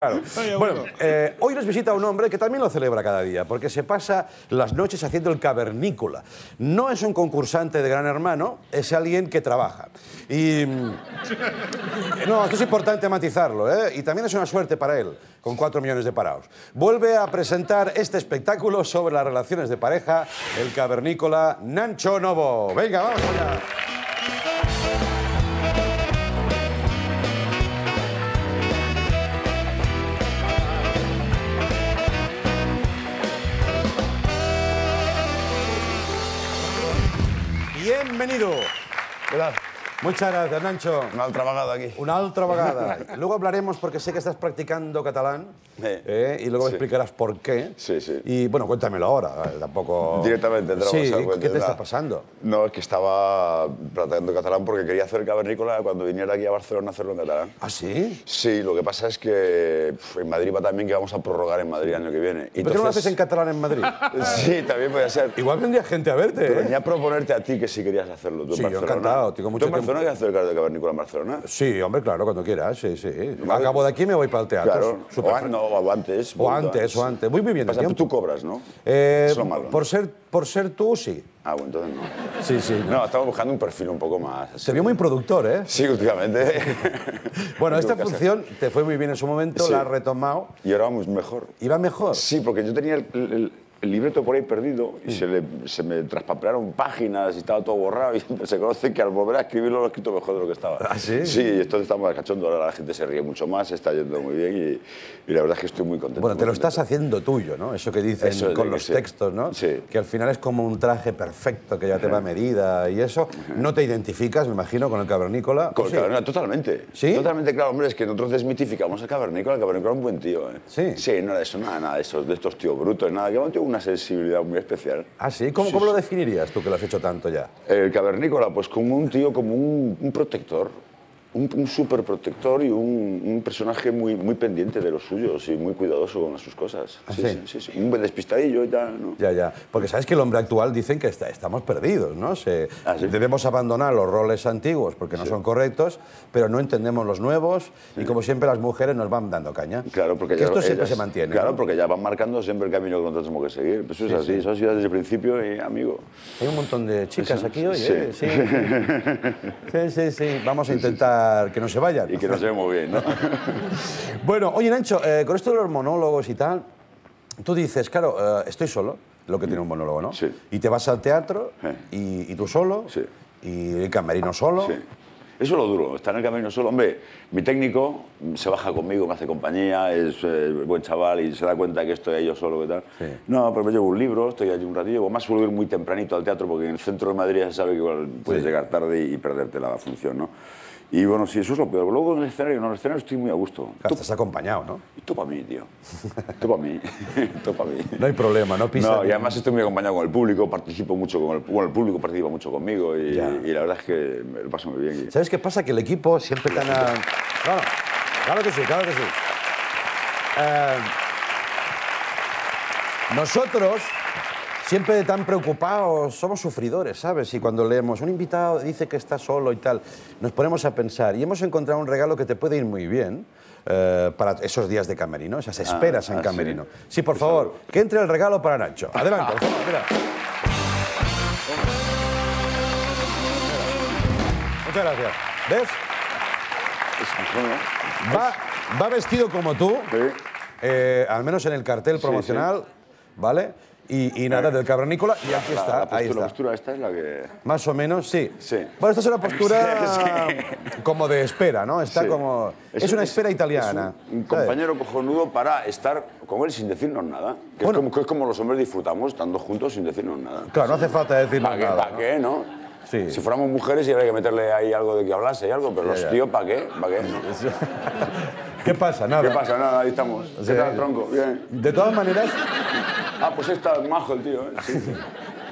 Claro. Bueno, hoy nos visita un hombre que también lo celebra cada día, porque se pasa las noches haciendo el cavernícola. No es un concursante de Gran Hermano, es alguien que trabaja. Y... no, esto es importante matizarlo, ¿eh? Y también es una suerte para él, con 4 millones de parados. Vuelve a presentar este espectáculo sobre las relaciones de pareja, el cavernícola Nacho Novo. Venga, vamos allá. Bienvenido. Hola. Muchas gracias, Nacho. Una altra vegada aquí. Una altra vegada. Luego hablaremos porque sé que estás practicando catalán y luego me explicarás por qué. Sí, sí. Y bueno, cuéntamelo ahora, tampoco... Directamente, sí, ¿qué te está pasando? No, es que estaba practicando catalán porque quería hacer cavernícola cuando viniera aquí a Barcelona a hacerlo en catalán. ¿Ah, sí? Sí, lo que pasa es que en Madrid va también que vamos a prorrogar en Madrid el año que viene. ¿Por qué no lo haces en catalán en Madrid? Sí, también podría ser. Igual vendría gente a verte. Pero venía a proponerte a ti que si querías hacerlo tú en Barcelona. Sí, yo encantado. ¿Tú en Barcelona quieres hacer cavernícola en Barcelona? Sí, hombre, claro, cuando quieras, sí, sí. Acabo de aquí y me voy para el teatro. Claro, o antes. O antes. Muy bien. Tú cobras, ¿no? Es lo malo, ¿no? Por ser tú, sí. Ah, bueno, entonces no. Sí, sí. No, estamos buscando un perfil un poco más... así. Te vio muy productor, ¿eh? Sí, últimamente. Bueno, esta función te fue muy bien en su momento, sí. La has retomado. Y ahora vamos mejor. ¿Iba mejor? Sí, porque yo tenía el libreto por ahí perdido y se me traspapelaron páginas y estaba todo borrado y se conoce que al volver a escribirlo lo he escrito mejor de lo que estaba. ¿Ah, sí? Sí, entonces estamos cachondo, ahora la gente se ríe mucho más, se está yendo muy bien y la verdad es que estoy muy contento. Bueno, te lo estás haciendo tuyo, ¿no? Eso que dicen eso con los textos, ¿no? Sí. Que al final es como un traje perfecto que ya te va a medida y eso. No te identificas, me imagino, con el cavernícola. Con el cavernícola, totalmente. ¿Sí? Totalmente, claro, hombre, es que nosotros desmitificamos al cavernícola. El cavernícola es un buen tío, ¿eh? Sí. Sí, nada de eso, nada de estos tíos brutos, nada, que tiene una sensibilidad muy especial. ¿Ah, sí? ¿Cómo lo definirías tú que lo has hecho tanto ya? El cavernícola, pues como un tío, como un protector. Un súper protector y un personaje muy pendiente de los suyos y muy cuidadoso con sus cosas. ¿Ah, sí? Sí, sí. Un buen despistadillo y tal, ¿no? Ya. Porque sabes que el hombre actual dicen que estamos perdidos, ¿no? ¿Sí? Debemos abandonar los roles antiguos porque no son correctos, pero no entendemos los nuevos y como siempre las mujeres nos van dando caña. Claro, porque esto siempre se mantiene. Claro, ¿no? porque ya van marcando siempre el camino que nosotros tenemos que seguir. Pues eso es así, eso ha sido desde el principio y amigo. Hay un montón de chicas aquí hoy, ¿eh? Sí. Vamos a intentar que no se vayan. Y que nos llevemos bien, ¿no? Bueno, oye, Nacho, con esto de los monólogos y tal, tú dices, claro, estoy solo, lo que tiene un monólogo, ¿no? Sí. Y te vas al teatro y tú solo, sí. Y el camerino solo. Sí. Eso es lo duro, estar en el camerino solo. Hombre, mi técnico se baja conmigo, me hace compañía, es buen chaval y se da cuenta que estoy ahí yo solo, ¿qué tal? Sí. No, pero me llevo un libro, estoy allí un ratillo. Además suelo ir muy tempranito al teatro porque en el centro de Madrid ya se sabe que igual puedes llegar tarde y perderte la función, ¿no? Y bueno, sí, eso es lo peor. Luego en el escenario estoy muy a gusto. Claro, estás acompañado, ¿no? Esto para mí, tío. Esto para mí. Esto para mí. No hay problema, no pisas. No, y además estoy muy acompañado con el público, participo mucho con el público participa mucho conmigo y la verdad es que me lo paso muy bien. ¿Sabes qué pasa? Que el equipo siempre tan... Claro que sí. Nosotros... Siempre tan preocupados, somos sufridores, ¿sabes? Y cuando leemos, un invitado dice que está solo y tal, nos ponemos a pensar y hemos encontrado un regalo que te puede ir muy bien para esos días de camerino, esas esperas en camerino. Sí, por favor, que entre el regalo para Nacho. Adelante, por favor, mira. Muchas gracias. ¿Ves? Va vestido como tú, al menos en el cartel promocional, ¿vale? Y nada, del cavernícola, y aquí está, ahí está. La postura esta es la que... Más o menos, sí. Sí. Bueno, esta es una postura como de espera, ¿no? Está como... Es una espera italiana. Es un compañero cojonudo para estar con él sin decirnos nada. Que es como los hombres disfrutamos estando juntos sin decirnos nada. Claro, no hace falta decirnos nada. ¿Para qué, no? Sí. Si fuéramos mujeres, habría que meterle ahí algo de que hablase y algo, pero los tíos, ¿para qué? ¿Para qué? ¿Qué pasa? Nada. ¿Qué pasa? Nada, ahí estamos. ¿Qué tal, tronco? Bien. De todas maneras... Ah, pues está majo el tío, ¿eh? Sí.